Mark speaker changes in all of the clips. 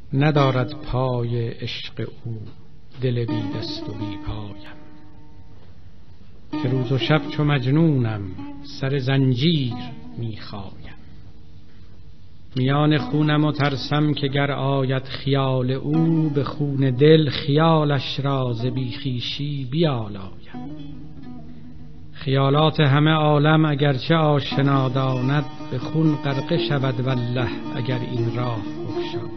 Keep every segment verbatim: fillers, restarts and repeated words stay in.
Speaker 1: ندارد پای عشق او دل بی دست و بی پایم، که روز و شب چو مجنونم سر زنجیر می خایم. میان خونم و ترسم که گر آید خیال او، به خون دل خیالش را ز بی خویشی بیالایم. خیالات همه عالم اگرچه آشنا داند، به خون غرقه شود والله اگر این راه بگشایم.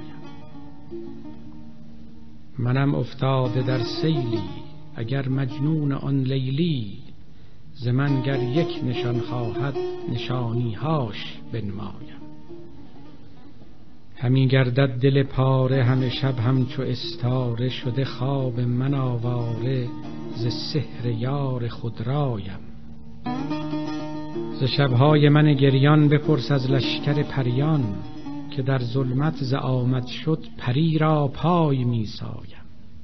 Speaker 1: منم افتاده در سیلی اگر مجنون آن لیلی، ز من گر یک نشان خواهد نشانیهاش بنمایم. همی گردد دل پاره همه شب همچو استاره، شده خواب من آواره ز سحر یار خودرایم. ز شبهای من گریان بپرس از لشکر پریان، که در ظلمت ز آمد شد پری را پای می سایم.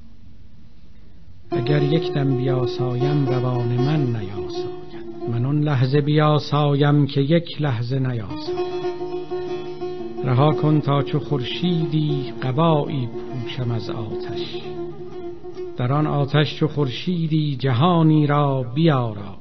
Speaker 1: اگر یک دم بیاسایم روان من نیاسایم، من آن لحظه بیاسایم که یک لحظه نیاسایم. رها کن تا چو خورشیدی قبایی پوشم از آتش، در آن آتش چو خورشیدی جهانی را بیارایم.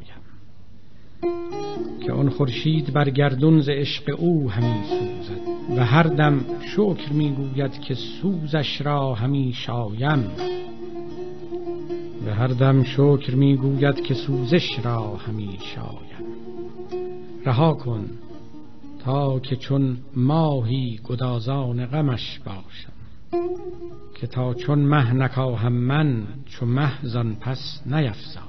Speaker 1: که آن خورشید بر گردون ز عشق او همی سوزد، و هر دم شکر می گوید که سوزش را همی شایم. و هر دم شکر می گوید که سوزش را همی شایم. رها کن تا که چون ماهی گدازان غمش باشم، که تا چون مه نکاهم من چو مه زان پس نیفزایم.